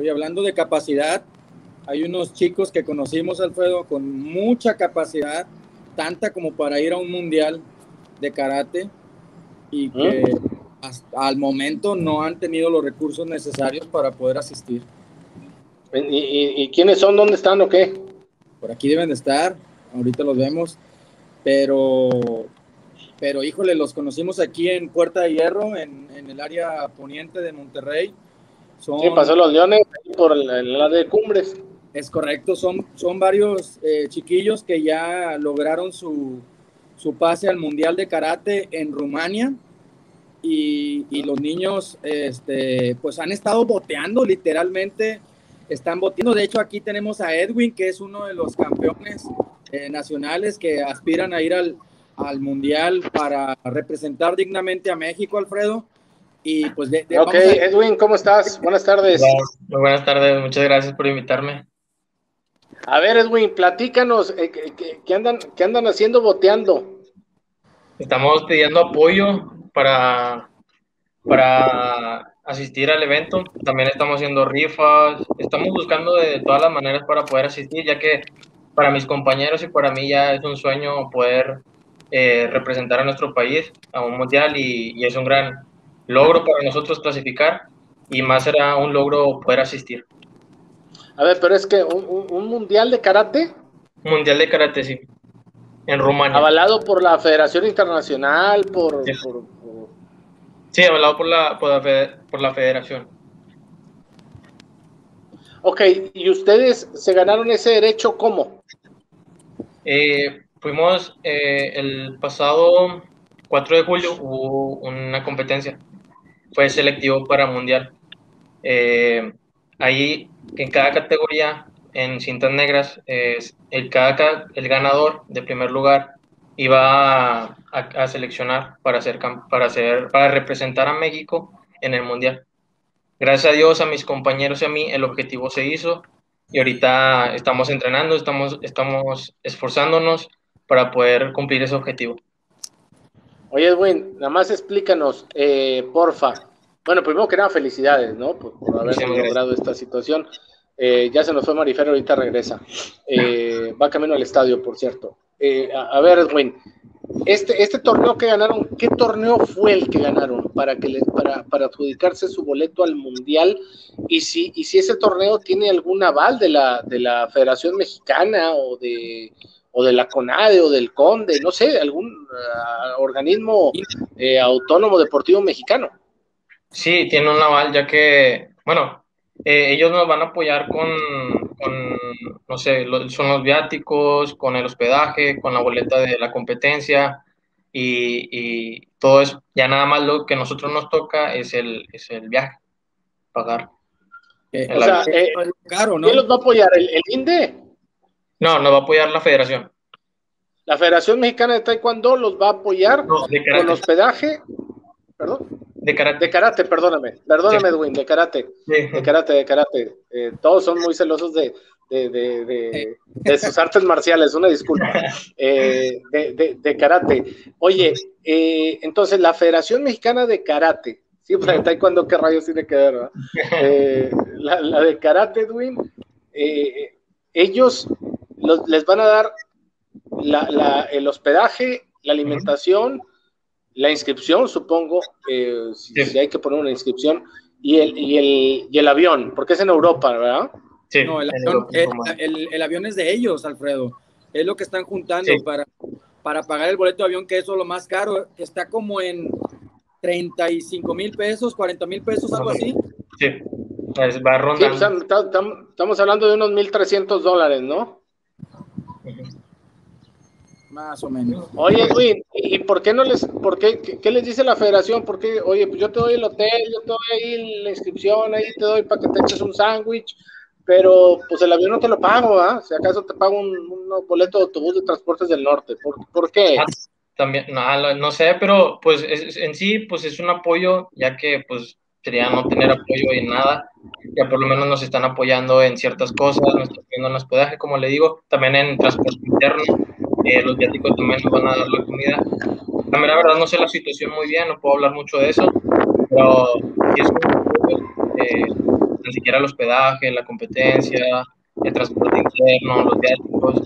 Oye, hablando de capacidad, hay unos chicos que conocimos, Alfredo, con mucha capacidad, tanta como para ir a un mundial de karate y que hasta al momento no han tenido los recursos necesarios para poder asistir. ¿Y quiénes son? ¿Dónde están o qué? Por aquí deben de estar, ahorita los vemos, pero híjole, los conocimos aquí en Puerta de Hierro, en el área poniente de Monterrey. Sí, pasó los Leones por la de Cumbres. Es correcto, son varios chiquillos que ya lograron su pase al Mundial de Karate en Rumania y los niños pues han estado boteando, literalmente están boteando. De hecho, aquí tenemos a Edwin, que es uno de los campeones nacionales que aspiran a ir al Mundial para representar dignamente a México, Alfredo. Y pues ok, Edwin, ¿cómo estás? Buenas tardes. Muy buenas tardes, muchas gracias por invitarme. A ver, Edwin, platícanos, ¿qué andan haciendo boteando? Estamos pidiendo apoyo para asistir al evento. También estamos haciendo rifas. Estamos buscando de todas las maneras para poder asistir, ya que para mis compañeros y para mí ya es un sueño poder representar a nuestro país a un mundial y es un gran logro para nosotros clasificar y más será un logro poder asistir. A ver, pero es que un mundial de karate. Mundial de karate, sí. En Rumania. Avalado por la Federación Internacional, Sí, avalado por la Federación. Ok, ¿y ustedes se ganaron ese derecho cómo? Fuimos el pasado 4 de julio, hubo una competencia. Fue selectivo para mundial. Ahí, en cada categoría, en cintas negras, el ganador de primer lugar iba a seleccionar para representar a México en el mundial. Gracias a Dios, a mis compañeros y a mí, el objetivo se hizo y ahorita estamos entrenando, estamos esforzándonos para poder cumplir ese objetivo. Oye, Edwin, nada más explícanos, porfa. Bueno, primero que nada, felicidades, ¿no? Por haber logrado esta situación. Ya se nos fue Marifer, ahorita regresa. Va camino al estadio, por cierto. A ver, Edwin, este torneo que ganaron, ¿qué torneo fue el que ganaron para adjudicarse su boleto al Mundial? Y si ese torneo tiene algún aval de la Federación Mexicana o de la CONADE o del CONDE, no sé, algún organismo autónomo deportivo mexicano. Sí, tiene un aval, ya que, bueno, ellos nos van a apoyar con no sé, son los viáticos, con el hospedaje, con la boleta de la competencia y todo eso. Ya nada más lo que a nosotros nos toca es el viaje, pagar. O sea, caro, ¿no? ¿Quién los va a apoyar? ¿El INDE? No, nos va a apoyar la federación. ¿La Federación Mexicana de Taekwondo los va a apoyar con hospedaje? ¿Perdón? De karate, perdóname, sí. Edwin, de karate. Sí. De karate. Todos son muy celosos de sus artes marciales, una disculpa. De karate. Oye, entonces la Federación Mexicana de Karate, sí, pues de taekwondo, ¿qué rayos tiene que ver, verdad? La de karate, Edwin, ellos les van a dar el hospedaje, la alimentación, la inscripción, supongo, si hay que poner una inscripción, y el avión, porque es en Europa, ¿verdad? Sí. No, el avión es de ellos, Alfredo. Es lo que están juntando para pagar el boleto de avión, que eso es lo más caro. Está como en 35,000 pesos, 40,000 pesos, algo así. Sí, va rondando. Sí, o sea, estamos hablando de unos $1,300, ¿no? Más o menos. Oye, Edwin, ¿y por qué qué les dice la federación? Porque, oye, pues yo te doy el hotel, yo te doy ahí la inscripción, ahí te doy para que te eches un sándwich, pero pues el avión no te lo pago, ¿ah? Si acaso te pago un boleto de autobús de Transportes del Norte, ¿por qué? También, no sé, pero pues en sí, pues es un apoyo, ya que pues sería no tener apoyo en nada, ya por lo menos nos están apoyando en ciertas cosas, nos están apoyando en hospedaje, como le digo, también en transporte interno. Los viáticos también nos van a dar la comida. También la verdad no sé la situación muy bien, no puedo hablar mucho de eso, pero sí es un apoyo ni siquiera el hospedaje, la competencia, el transporte interno, los viáticos,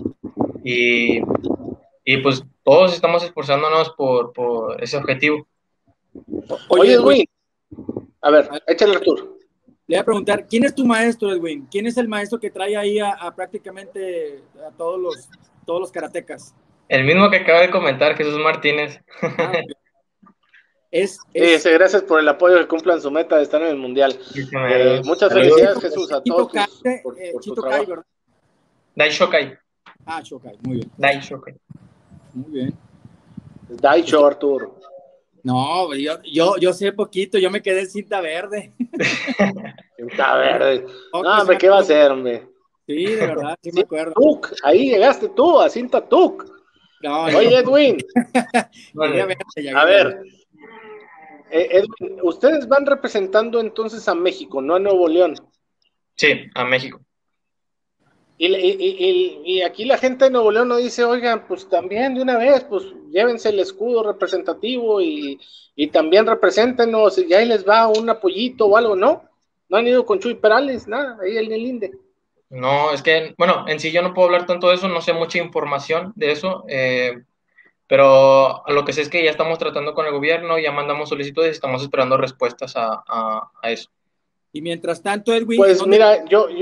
y pues todos estamos esforzándonos por ese objetivo. Oye, Edwin, a ver, échale, Arturo. Le voy a preguntar, ¿quién es tu maestro, Edwin? ¿Quién es el maestro que trae ahí a prácticamente a todos los karatecas? El mismo que acaba de comentar, Jesús Martínez. Gracias por el apoyo, que cumplan su meta de estar en el Mundial. Muchas felicidades, Jesús, a todos por tu trabajo. ¿verdad? Dai Shokai. Ah, Shokai, muy bien. Dai Shokai. Muy bien. Dai Show, Arturo. No, yo sé poquito, yo me quedé en cinta verde. Cinta verde. No, hombre, ¿qué va a hacer, hombre? Sí, de verdad, sí me acuerdo. Tuk, ahí llegaste tú, a cinta Tuk. No, oye, Edwin. A ver, Edwin, ustedes van representando entonces a México, no a Nuevo León. Sí, a México. Y aquí la gente de Nuevo León no dice, oigan, pues también de una vez, pues llévense el escudo representativo y también represéntenos, y ahí les va un apoyito o algo, ¿no? No han ido con Chuy Perales, nada, ahí en el INDE. No, es que, bueno, en sí yo no puedo hablar tanto de eso, no sé mucha información de eso, pero a lo que sé es que ya estamos tratando con el gobierno, ya mandamos solicitudes y estamos esperando respuestas a eso. Y mientras tanto, Edwin... Pues mira,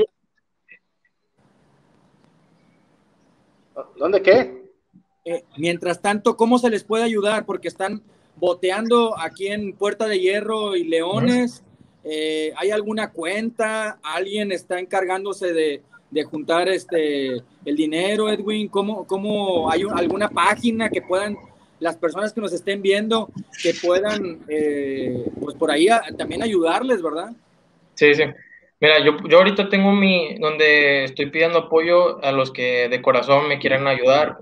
¿Dónde qué? Mientras tanto, ¿cómo se les puede ayudar? Porque están boteando aquí en Puerta de Hierro y Leones. ¿Hay alguna cuenta? ¿Alguien está encargándose de juntar el dinero, Edwin? ¿Cómo hay alguna página que puedan, las personas que nos estén viendo, que puedan, pues por ahí también ayudarles, ¿verdad? Sí, sí. Mira, yo ahorita tengo donde estoy pidiendo apoyo a los que de corazón me quieran ayudar.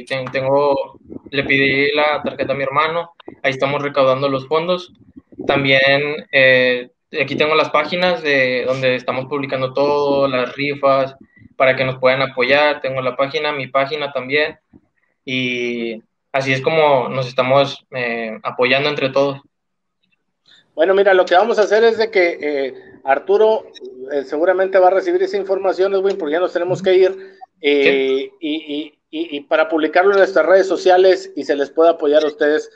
Le pedí la tarjeta a mi hermano, ahí estamos recaudando los fondos. También aquí tengo las páginas donde estamos publicando todo, las rifas, para que nos puedan apoyar. Tengo mi página también, y así es como nos estamos apoyando entre todos. Bueno, mira, lo que vamos a hacer es de que Arturo seguramente va a recibir esa información, Edwin, porque ya nos tenemos que ir, ¿Sí? y para publicarlo en nuestras redes sociales y se les pueda apoyar a ustedes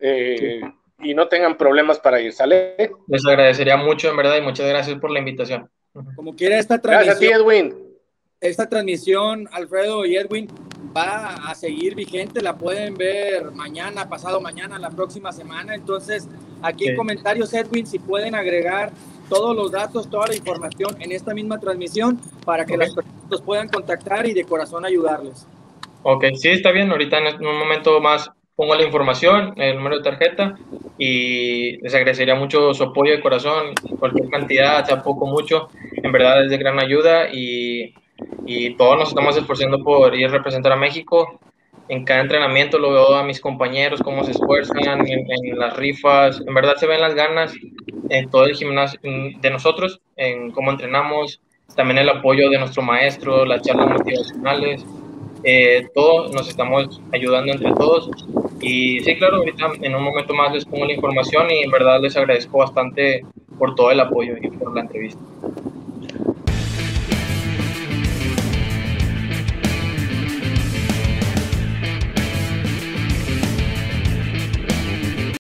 y no tengan problemas para ir, ¿sale? Les agradecería mucho, en verdad, y muchas gracias por la invitación. Como quiera esta transmisión. Gracias a ti, Edwin. Esta transmisión, Alfredo y Edwin, va a seguir vigente, la pueden ver mañana, pasado mañana, la próxima semana. Entonces, aquí en comentarios, Edwin, si pueden agregar todos los datos, toda la información en esta misma transmisión para que las personas los puedan contactar y de corazón ayudarles. Ok, sí, está bien. Ahorita en un momento más pongo la información, el número de tarjeta, y les agradecería mucho su apoyo de corazón, cualquier cantidad, sea poco o mucho, en verdad es de gran ayuda, y todos nos estamos esforzando por ir a representar a México. En cada entrenamiento lo veo a mis compañeros cómo se esfuerzan en las rifas, en verdad se ven las ganas en todo el gimnasio de nosotros, en cómo entrenamos, también el apoyo de nuestro maestro, las charlas motivacionales, todos nos estamos ayudando entre todos. Y sí, claro, ahorita en un momento más les pongo la información, y en verdad les agradezco bastante por todo el apoyo y por la entrevista.